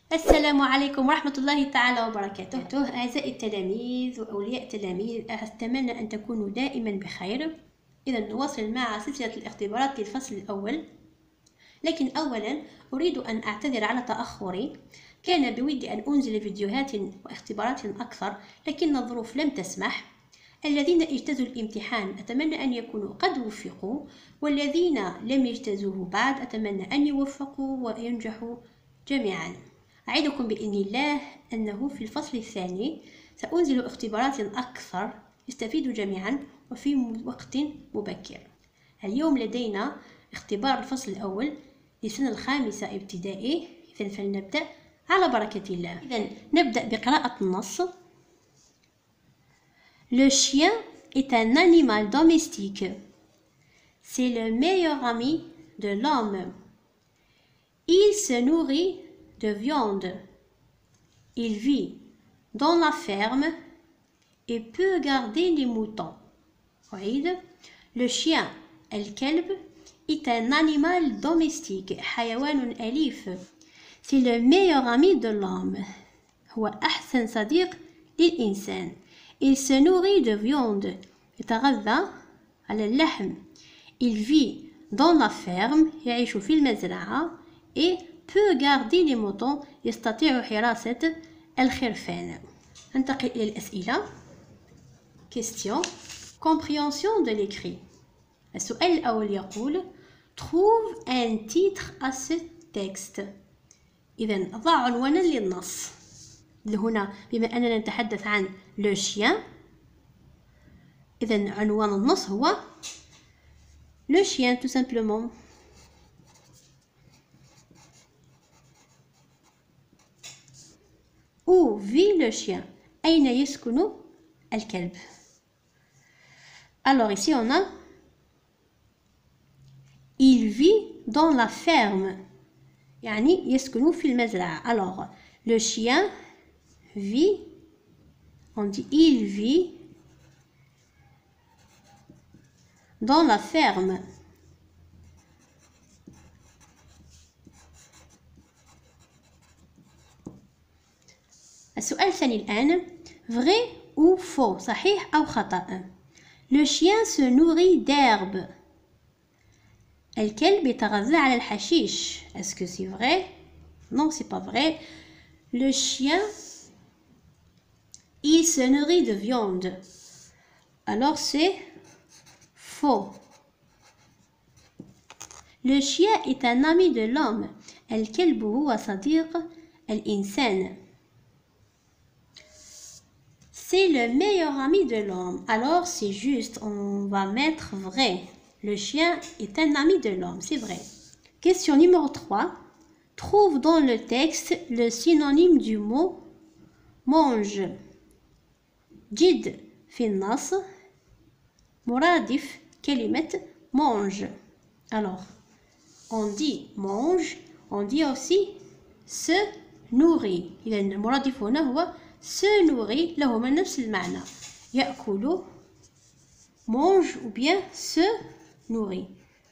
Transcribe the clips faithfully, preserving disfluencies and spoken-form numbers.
السلام عليكم ورحمة الله تعالى وبركاته. أعزائي التلاميذ وأولياء التلاميذ، أتمنى أن تكونوا دائما بخير. إذا نواصل مع سلسلة الاختبارات للفصل الأول، لكن أولا أريد أن أعتذر على تأخري. كان بودي أن أنزل فيديوهات واختبارات أكثر، لكن الظروف لم تسمح. الذين اجتازوا الامتحان أتمنى أن يكونوا قد وفقوا، والذين لم يجتازوه بعد أتمنى أن يوفقوا وينجحوا جميعا. أعدكم بإذن الله أنه في الفصل الثاني سأنزل اختبارات أكثر يستفيد جميعا وفي وقت مبكر. اليوم لدينا اختبار الفصل الأول للسنة الخامسة ابتدائي. إذن فلنبدأ على بركة الله. إذن نبدأ بقراءة النص. Le chien est un animal domestique. C'est le meilleur ami de l'homme. Il se nourrit de viande. Il vit dans la ferme et peut garder les moutons. وعيد. Le chien, الكلب, est un animal domestique. حيوان أليف. C'est le meilleur ami de l'homme. هو أحسن صديق للإنسان. Il se nourrit de viande. يتغذى على اللحم. Il vit dans la ferme. يعيش في المزرعة. Et peut garder les moutons. يستطيع حراسة الخرفان. ننتقل إلى الأسئلة. Question. Compréhension de l'écrit. السؤال الأول يقول: Trouve un titre à ce texte. إذن ضع عنوانا للنص. هنا بما أننا نتحدث عن le chien، إذن عنوان النص هو le chien tout simplement. Où vit le chien? أين يسكن الكلب؟ Alors ici on a il vit dans la ferme، يعني يسكن في المزرعة. Alors le chien vit, on dit il vit dans la ferme. السؤال الثاني الآن: vrai ou faux؟ صحيح أو خطأ؟ Le chien se nourrit d'herbe. الكلب يتغذى على الحشيش. Est-ce que c'est vrai? Non, c'est pas vrai. Le chien, il se nourrit de viande. Alors c'est faux. Le chien est un ami de l'homme. الكلب هو صديق الإنسان. C'est le meilleur ami de l'homme. Alors c'est juste, on va mettre vrai. Le chien est un ami de l'homme, c'est vrai. Question numéro trois. Trouve dans le texte le synonyme du mot mange. جد في النص مرادف كلمة mange. Alors, on dit mange, on dit aussi se nourrit. إذا المرادف هنا هو se nourrit، لهما نفس المعنى، يأكل mange ou bien se nourrit.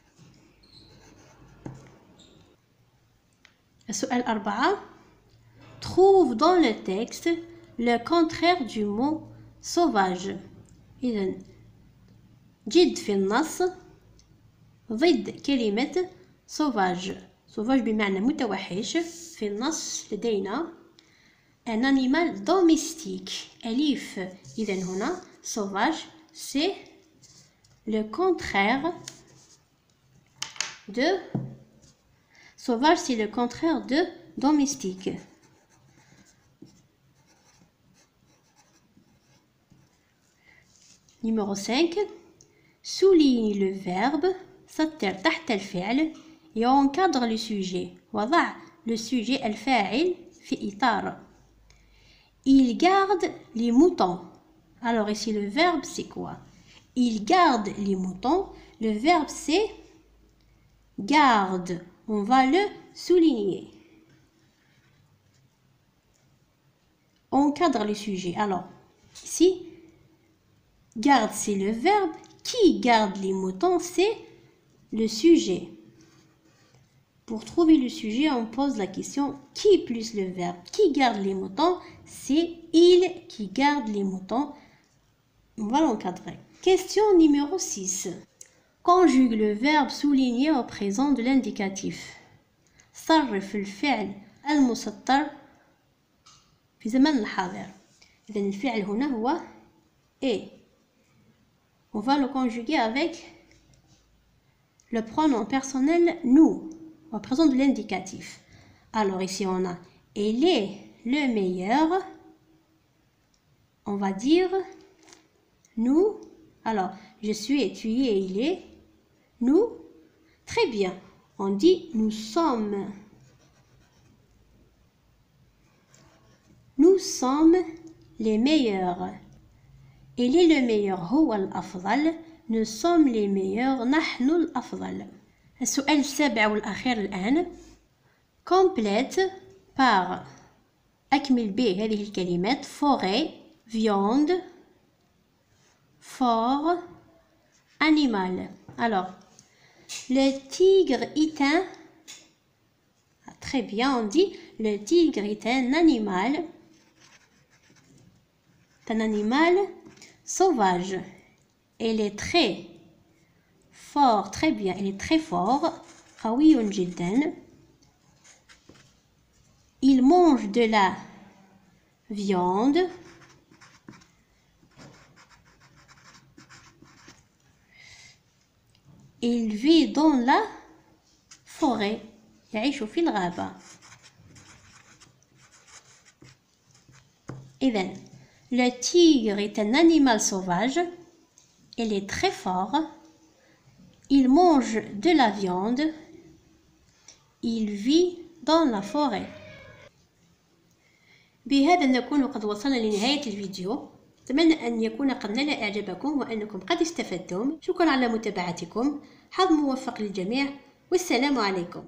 السؤال أربعة. Trouve dans le texte le contraire du mot sauvage. إذن جد في النص ضد كلمة sauvage. sauvage بمعنى متوحش. في النص لدينا un animal domestique أليف. إذن هنا sauvage c'est le contraire de sauvage, c'est le contraire de domestique. Numéro cinq. Souligne le verbe سطر تحت الفعل et encadre le sujet. وضع le sujet الفاعل في إطار. Il garde les moutons. Alors ici le verbe c'est quoi? Il garde les moutons. Le verbe c'est garde. On va le souligner. Encadre le sujet. Alors, ici, garde c'est le verbe. Qui garde les moutons? C'est le sujet. Pour trouver le sujet, on pose la question qui plus le verbe. Qui garde les moutons? C'est il qui garde les moutons. On va l'encadrer. Question numéro six. Conjugue le verbe souligné au présent de l'indicatif. صرف الفعل المسطر في زمن الحاضر. إذن الفعل هنا هو est. On va le conjuguer avec le pronom personnel nous, au présent de l'indicatif. Alors ici on a il est le meilleur. On va dire nous. Alors je suis, tu es, il est. Nous. Très bien. On dit nous sommes. Nous sommes les meilleurs. Il est le meilleur. هو الأفضل. Nous sommes les meilleurs. نحن الأفضل. السؤال السابع والأخير الآن. complète par أكمل به هذه الكلمات forêt, viande, fort, animal. Alors, le tigre est un... Très bien, on dit le tigre est un animal. Un animal sauvage. Il est très fort, très bien, il est très fort. قوي جدا. Il mange de la viande. Il vit dans la forêt. يعيش في الغابة. إذن le tigre est un animal sauvage. Il est très fort. Il mange de la viande. Il vit dans la forêt. بهذا نكون قد وصلنا لنهاية الفيديو. أتمنى أن يكون قد نال إعجابكم وأنكم قد استفدتم. شكرا على متابعتكم. حظ موفق للجميع والسلام عليكم.